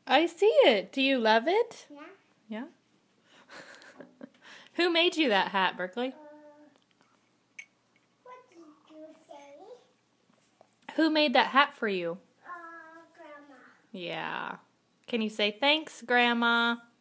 I see it. Do you love it? Yeah. Yeah. Who made you that hat, Berkeley? What did you say? Who made that hat for you? Grandma. Yeah. Can you say thanks, Grandma?